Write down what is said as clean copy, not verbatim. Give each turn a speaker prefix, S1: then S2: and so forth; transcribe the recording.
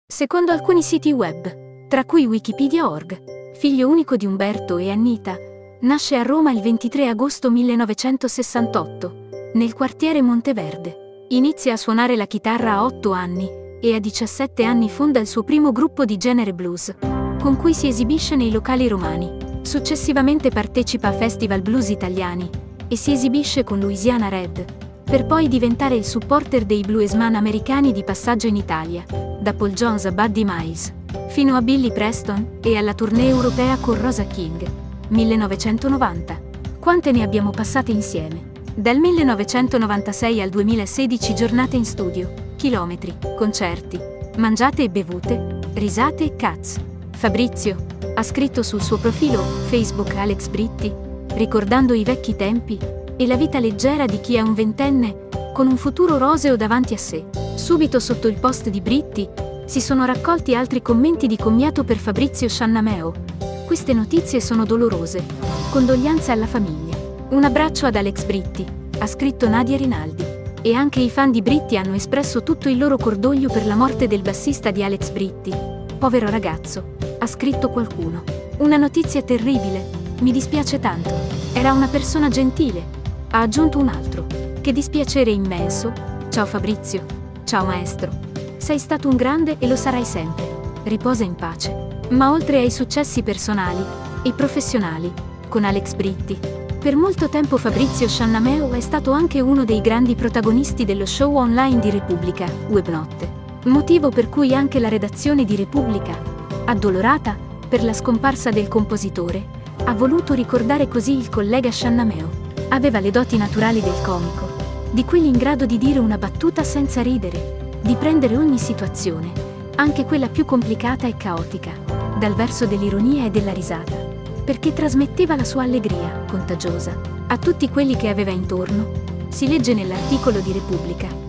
S1: Secondo alcuni siti web, tra cui Wikipedia.org, figlio unico di Umberto e Annita, nasce a Roma il 23 agosto 1968, nel quartiere Monteverde. Inizia a suonare la chitarra a 8 anni e a 17 anni fonda il suo primo gruppo di genere blues, con cui si esibisce nei locali romani. Successivamente partecipa a festival blues italiani e si esibisce con Louisiana Red, per poi diventare il supporter dei bluesman americani di passaggio in Italia, da Paul Jones a Buddy Miles, fino a Billy Preston e alla tournée europea con Rosa King, 1990. Quante ne abbiamo passate insieme? Dal 1996 al 2016 giornate in studio, chilometri, concerti, mangiate e bevute, risate e cazzo. Fabrizio ha scritto sul suo profilo Facebook Alex Britti, ricordando i vecchi tempi e la vita leggera di chi è un ventenne con un futuro roseo davanti a sé. Subito sotto il post di Britti si sono raccolti altri commenti di commiato per Fabrizio Sciannameo. Queste notizie sono dolorose. Condoglianze alla famiglia. Un abbraccio ad Alex Britti, ha scritto Nadia Rinaldi. E anche i fan di Britti hanno espresso tutto il loro cordoglio per la morte del bassista di Alex Britti. Povero ragazzo, ha scritto qualcuno. Una notizia terribile, mi dispiace tanto. Era una persona gentile, ha aggiunto un altro. Che dispiacere immenso. Ciao Fabrizio, ciao maestro. Sei stato un grande e lo sarai sempre. Riposa in pace. Ma oltre ai successi personali e professionali, con Alex Britti, per molto tempo Fabrizio Sciannameo è stato anche uno dei grandi protagonisti dello show online di Repubblica, Webnotte. Motivo per cui anche la redazione di Repubblica, addolorata per la scomparsa del compositore, ha voluto ricordare così il collega Sciannameo. Aveva le doti naturali del comico, di quelli in grado di dire una battuta senza ridere, di prendere ogni situazione, anche quella più complicata e caotica, dal verso dell'ironia e della risata, perché trasmetteva la sua allegria, contagiosa, a tutti quelli che aveva intorno. Si legge nell'articolo di Repubblica.